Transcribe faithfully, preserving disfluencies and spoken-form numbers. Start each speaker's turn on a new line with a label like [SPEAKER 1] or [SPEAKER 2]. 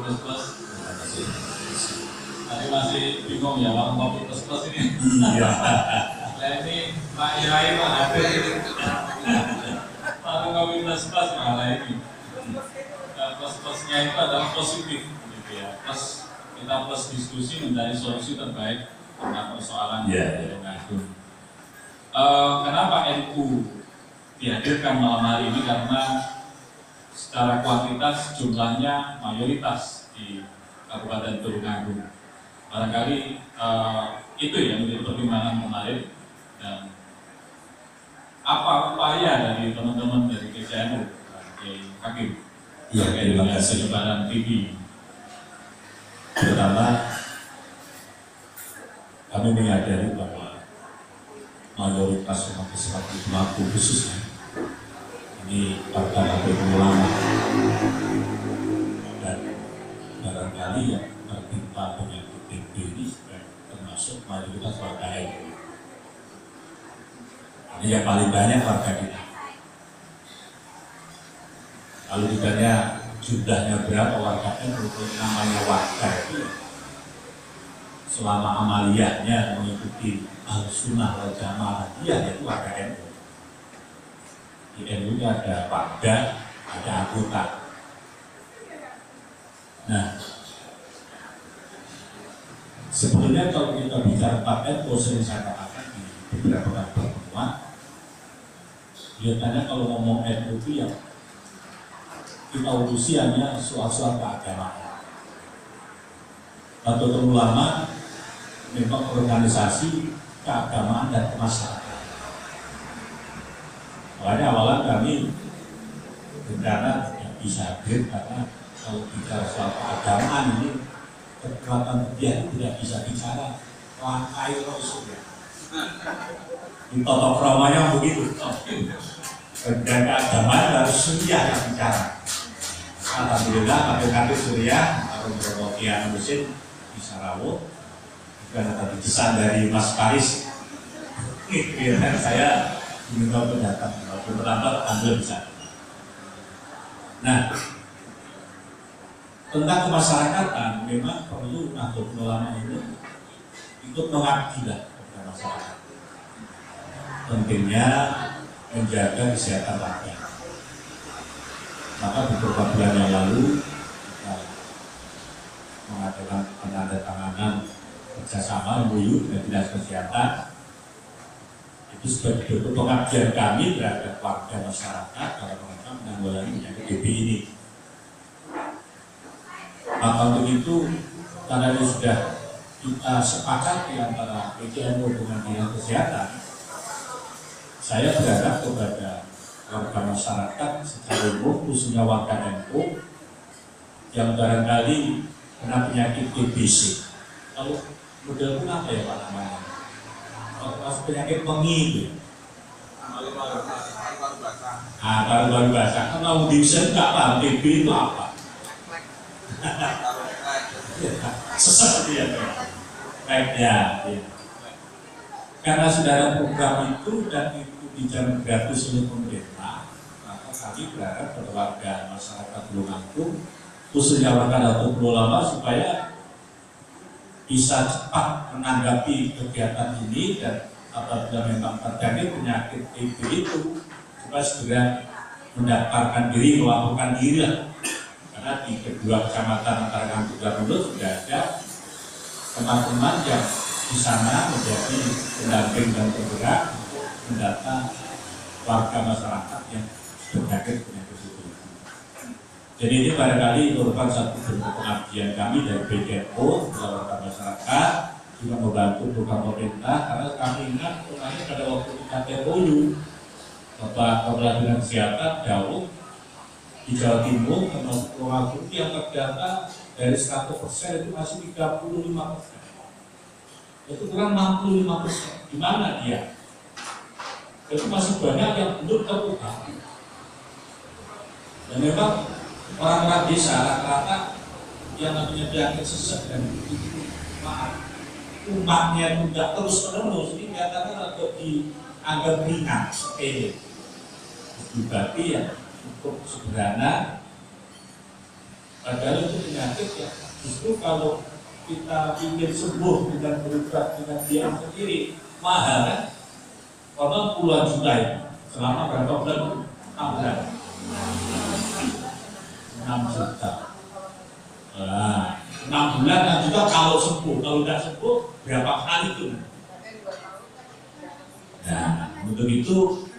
[SPEAKER 1] plus plus. Tadi masih bingung ya warung kopi plus plus ini.
[SPEAKER 2] Iya.
[SPEAKER 1] Nah ini Pak Yai Pak hadir ini. Warung kopi plus plus malah ini. Nah, plus plusnya itu adalah positif, gitu ya. Plus kita plus diskusi mencari solusi terbaik tentang persoalan
[SPEAKER 2] yeah.
[SPEAKER 1] Tulung Agung. Uh, kenapa N U dihadirkan malam hari ini? Karena secara kuantitas jumlahnya mayoritas di Kabupaten Tulung Agung. Barangkali uh, itu yang menjadi pertimbangan kemarin. Dan apa upaya dari teman-teman dari K C N U, Kiai Hakim,
[SPEAKER 2] ya, terima kasih.
[SPEAKER 1] Penyebaran T V.
[SPEAKER 2] Pertama, kami menyadari bahwa mayoritas umat Islam di Maluku khususnya ini warga Nahdlatul Ulama, dan barangkali yang tertimpa penyakit T B ini termasuk mayoritas warga N U. Ini yang paling banyak warga kita. Kalau ditanya jumlahnya berapa warga N U, namanya warga itu selama amaliyahnya mengikuti Ahlussunnah wal Jamaah, dia itu warga N U. Di N U ada warga, ada anggota. Nah, sebetulnya kalau kita bicara empat N U, sering saya katakan di beberapa kali pertemuan, biasanya kalau ngomong N U itu yang kita urusi hanya soal-soal keagamaan. Nahdlatul Ulama memang organisasi keagamaan dan kemasyarakatan. Makanya awalan kami berencana tidak bisa hadir karena kalau bicara soal keagamaan ini kekuatan dia tidak bisa bicara langkai Rasul. Di tata keramanya begitu. Dan keagamaan harus Suriah yang bicara. Alhamdulillah kader-kader Suriah, Arum Romokian Mesin di Sarawak, dan tadi pesan dari Mas Paris. Biarkan saya diminta untuk datang, kalau berlambat ambil bisa. Nah, tentang kemasyarakatan memang perlu Nahdlatul Ulama ini ikut mengabdilah kepada masyarakat. Pentingnya menjaga kesehatan rakyat. Maka beberapa bulan yang lalu kita mengadakan penandatanganan kerjasama M O U dengan Dinas Kesehatan. Itu sebagai bentuk pengabdian kami terhadap warga masyarakat dalam rangka menanggulangi penyakit T B ini. Maka untuk itu, karena itu sudah kita sepakati antara P C N U dengan Dinas Kesehatan, saya berharap kepada warga masyarakat secara umum, khususnya warga N U yang barangkali kena penyakit T B C. Kalau model pun apa ya Pak namanya? Kalau penyakit pengi itu. Ah, baru-baru basah. Kalau bisa nggak paham T B itu apa? Sesat dia. Baik ya. Karena saudara program itu dan itu dijamin gratis oleh pemerintah, maka kami berharap pada warga masyarakat Tulung Agung, khususnya warga Nahdlatul Ulama, supaya bisa cepat menanggapi kegiatan ini dan apabila memang terjadi penyakit T B itu, supaya segera mendaftarkan diri, melakukan diri lah. Karena di kedua kecamatan antara Kampung dan Mulut sudah ada teman-teman yang di sana menjadi pendamping dan penggerak untuk mendata warga masyarakat yang berpenyakit penyakit itu. Jadi ini barangkali merupakan satu bentuk pengabdian kami dari B K O kepada warga masyarakat, juga membantu program pemerintah, karena kami ingat kemarin pada waktu kita T O U Bapak Kepala Dinas Kesehatan jauh di Jawa Timur termasuk Tulung Agung yang terdata dari seratus persen itu masih tiga puluh lima persen. Itu kurang enam puluh lima persen. Di mana dia? Itu masih banyak yang belum terbuka. Dan memang orang-orang desa rata-rata yang namanya penyakit sesek dan itu maaf umatnya tidak terus menerus ini katakan atau dianggap ringan sepele. Berarti ya untuk sederhana Padahal itu penyakit ya justru kalau kita ingin sembuh dengan berobat dengan diam sendiri mahal kan? Karena puluhan juta ya. Selama berapa bulan? enam bulan. enam juta. Nah, enam bulan enam juta kalau sembuh, kalau tidak sembuh berapa kali itu? Nah, untuk itu